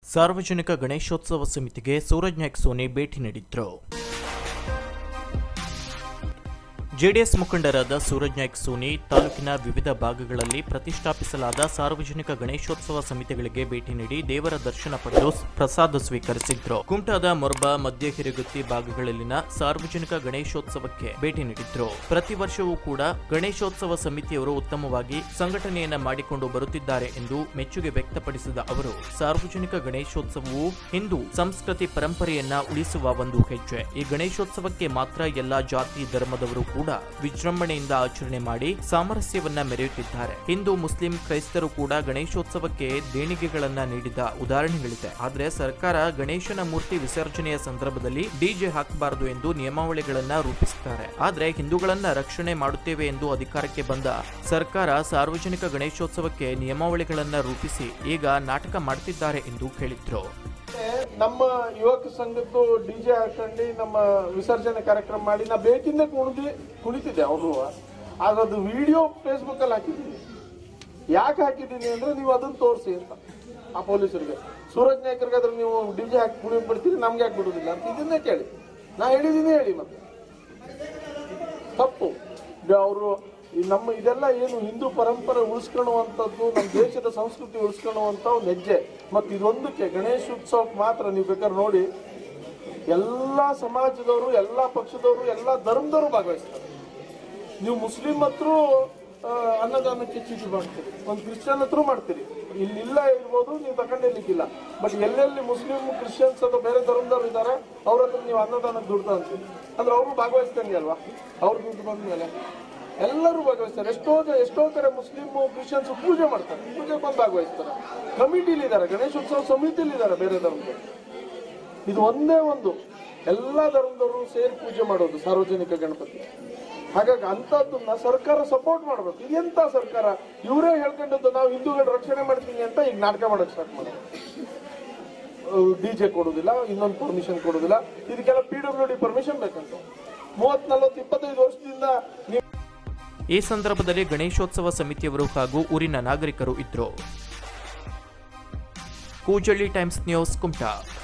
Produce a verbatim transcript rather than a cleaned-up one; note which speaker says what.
Speaker 1: ಸಾರ್ವಜನಿಕ ಗಣೇಶೋತ್ಸವ ಸಮಿತಿಗೆ ಸೂರಜ್ ನಾಯ್ಕ್ ಸೋನಿ ಭೇಟಿ ನೀಡಿದ್ರು. ಜೆಡಿಎಸ್ ಮುಖಂಡರಾದ ಸೂರಜ್ ನಾಯ್ಕ್ ಸೋನಿ ತಾಲೂಕಿನ ವಿವಿಧ ಭಾಗಗಳಲ್ಲಿ ಪ್ರತಿಷ್ಠಾಪಿಸಲಾದ ಸಾರ್ವಜನಿಕ ಗಣೇಶೋತ್ಸವ ಸಮಿತಿಗಳಿಗೆ ಭೇಟಿ ನೀಡಿ ದೇವರ ದರ್ಶನ ಪಡೆದು ಪ್ರಸಾದ ಸ್ವೀಕರಿಸಿದ್ರು. ಕುಮಟಾದ ಮೊರ್ಬಾ, ಮಧ್ಯ ಹಿರೇಗುತ್ತಿ ಭಾಗಗಳಲ್ಲಿನ ಸಾರ್ವಜನಿಕ ಗಣೇಶೋತ್ಸವಕ್ಕೆ ಭೇಟಿ ನೀಡಿದ್ರು. ಪ್ರತಿ ವರ್ಷವೂ ಕೂಡ ಗಣೇಶೋತ್ಸವ ಸಮಿತಿಯವರು ಉತ್ತಮವಾಗಿ ಸಂಘಟನೆಯನ್ನ ಮಾಡಿಕೊಂಡು ಬರುತ್ತಿದ್ದಾರೆ ಎಂದು ಮೆಚ್ಚುಗೆ ವ್ಯಕ್ತಪಡಿಸಿದ ಅವರು, ಸಾರ್ವಜನಿಕ ಗಣೇಶೋತ್ಸವವು ಹಿಂದೂ ಸಂಸ್ಕೃತಿ ಪರಂಪರೆಯನ್ನ ಉಳಿಸುವ ಒಂದು ಹೆಜ್ಜೆ. ಈ ಗಣೇಶೋತ್ಸವಕ್ಕೆ ಮಾತ್ರ ಎಲ್ಲಾ ಜಾತಿ ಧರ್ಮದವರು ಕೂಡ ವಿಜೃಂಭಣೆಯಿಂದ ಆಚರಣೆ ಮಾಡಿ ಸಾಮರಸ್ಯವನ್ನ ಮೆರೆಯುತ್ತಿದ್ದಾರೆ. ಹಿಂದೂ, ಮುಸ್ಲಿಂ, ಕ್ರೈಸ್ತರು ಕೂಡ ಗಣೇಶೋತ್ಸವಕ್ಕೆ ದೇಣಿಗೆಗಳನ್ನ ನೀಡಿದ ಉದಾಹರಣೆಗಳಿದೆ. ಆದರೆ ಸರ್ಕಾರ ಗಣೇಶನ ಮೂರ್ತಿ ವಿಸರ್ಜನೆಯ ಸಂದರ್ಭದಲ್ಲಿ ಡಿಜೆ ಹಾಕಬಾರದು ಎಂದು ನಿಯಮಾವಳಿಗಳನ್ನ ರೂಪಿಸುತ್ತಾರೆ. ಆದರೆ ಹಿಂದೂಗಳನ್ನ ರಕ್ಷಣೆ ಮಾಡುತ್ತೇವೆ ಎಂದು ಅಧಿಕಾರಕ್ಕೆ ಬಂದ ಸರ್ಕಾರ ಸಾರ್ವಜನಿಕ ಗಣೇಶೋತ್ಸವಕ್ಕೆ ನಿಯಮಾವಳಿಗಳನ್ನ ರೂಪಿಸಿ ಈಗ ನಾಟಕ ಮಾಡುತ್ತಿದ್ದಾರೆ ಎಂದು ಹೇಳಿದ್ರು.
Speaker 2: ನಮ್ಮ ಯುವಕ ಸಂಘದ್ದು ಡಿಜೆ ಹಾಕೊಂಡು ನಮ್ಮ ವಿಸರ್ಜನೆ ಕಾರ್ಯಕ್ರಮ ಮಾಡಿ ನಾ ಬೇಕಿಂದ ಕುಣಿದಿ ಕುಣಿತಿದ್ದೆ. ಅವರು ಅದು ವಿಡಿಯೋ ಫೇಸ್ಬುಕ್ ಅಲ್ಲಿ ಹಾಕಿದ್ದೀನಿ. ಯಾಕೆ ಹಾಕಿದ್ದೀನಿ ಅಂದ್ರೆ ನೀವು ಅದನ್ನ ತೋರಿಸಿ ಅಂತ ಆ ಪೊಲೀಸರಿಗೆ. ಸೂರಜ್ ನಾಯ್ಕರ್ಗಾದ್ರೆ ನೀವು ಡಿಜೆ ಹಾಕಿ ಕುಣಿ ಬಿಡ್ತೀರಿ, ನಮ್ಗೆ ಯಾಕೆ ಬಿಡುದಿಲ್ಲ ಅಂತ ಇದನ್ನೇ ಕೇಳಿ. ನಾ ಹೇಳಿದ್ದೀನಿ ಹೇಳಿ, ಮತ್ತೆ ತಪ್ಪು ಅವರು ನಮ್ಮ ಇದೆಲ್ಲ ಏನು ಹಿಂದೂ ಪರಂಪರೆ ಉಳಿಸ್ಕೊಳ್ಳುವಂಥದ್ದು, ನಮ್ಮ ದೇಶದ ಸಂಸ್ಕೃತಿ ಉಳಿಸ್ಕೊಳ್ಳುವಂಥ ಒಂದು ಹೆಜ್ಜೆ. ಮತ್ತು ಇದೊಂದಕ್ಕೆ ಗಣೇಶೋತ್ಸವಕ್ಕೆ ಮಾತ್ರ ನೀವು ಬೇಕಾದ್ರೆ ನೋಡಿ, ಎಲ್ಲ ಸಮಾಜದವರು, ಎಲ್ಲ ಪಕ್ಷದವರು, ಎಲ್ಲ ಧರ್ಮದವರು ಭಾಗವಹಿಸ್ತಾರೆ. ನೀವು ಮುಸ್ಲಿಂ ಹತ್ರ ಅನ್ನದಾನಕ್ಕೆ ಚೀಟಿ ಮಾಡ್ತೀರಿ, ಒಂದು ಕ್ರಿಶ್ಚಿಯನ್ ಹತ್ರ ಮಾಡ್ತೀರಿ. ಇಲ್ಲಿಲ್ಲ ಇರ್ಬೋದು, ನೀವು ತಗೊಂಡಿರ್ಲಿಕ್ಕಿಲ್ಲ. ಬಟ್ ಎಲ್ಲೆಲ್ಲಿ ಮುಸ್ಲಿಂ, ಕ್ರಿಶ್ಚಿಯನ್ಸ್ ಅಥವಾ ಬೇರೆ ಧರ್ಮದವ್ರು ಇದ್ದಾರೆ ಅವ್ರ ಹತ್ರ ನೀವು ಅನ್ನದಾನಕ್ಕೆ ದುಡ್ಡು ಅಂತೀರಿ. ಅಂದ್ರೆ ಅವರು ಭಾಗವಹಿಸ್ದಂಗೆ ಅಲ್ವಾ? ಅವ್ರ ದುಡ್ಡು ಬಂದ ಮೇಲೆ ಎಲ್ಲರೂ ಭಾಗವಹಿಸ್ತಾರೆ. ಎಷ್ಟೋ ಎಷ್ಟೋ ಕಡೆ ಮುಸ್ಲಿಂ, ಕ್ರಿಶ್ಚಿಯನ್ಸ್ ಪೂಜೆ ಮಾಡ್ತಾರೆ, ಪೂಜೆ ಬಂದು ಭಾಗವಹಿಸ್ತಾರೆ. ಕಮಿಟಿಲಿ ಇದ್ದಾರೆ, ಗಣೇಶೋತ್ಸವ ಸಮಿತಿಲಿ ಇದ್ದಾರೆ ಬೇರೆ ಧರ್ಮದವರು. ಇದು ಒಂದೇ ಒಂದು ಎಲ್ಲ ಧರ್ಮದವರು ಸೇರಿ ಪೂಜೆ ಮಾಡೋದು ಸಾರ್ವಜನಿಕ ಗಣಪತಿ. ಹಾಗಾಗಿ ಅಂಥದ್ದನ್ನ ಸರ್ಕಾರ ಸಪೋರ್ಟ್ ಮಾಡಬೇಕು. ಇದೆಂತ ಸರ್ಕಾರ? ಇವರೇ ಹೇಳ್ಕೊಂಡದ್ದು ನಾವು ಹಿಂದೂಗಳ ರಕ್ಷಣೆ ಮಾಡ್ತೀನಿ ಅಂತ ಈಗ ನಾಟಕ ಮಾಡೋಕೆ ಸ್ಟಾರ್ಟ್ ಮಾಡೋದು. ಡಿಜೆ ಕೊಡುದಿಲ್ಲ, ಇನ್ನೊಂದು ಪರ್ಮಿಷನ್ ಕೊಡುದಿಲ್ಲ. ಇದಕ್ಕೆಲ್ಲ ಪಿ ಡಬ್ಲ್ಯೂ ಡಿ ಪರ್ಮಿಷನ್ ಬೇಕಂತ. ಮೂವತ್ ನಲ್ವತ್ತು ಇಪ್ಪತ್ತೈದು ವರ್ಷದಿಂದ ನೀವು.
Speaker 1: ಈ ಸಂದರ್ಭದಲ್ಲಿ ಗಣೇಶೋತ್ಸವ ಸಮಿತಿಯವರು ಹಾಗೂ ಊರಿನ ನಾಗರಿಕರು ಇದ್ರು. Koojalli Times News, Kumta.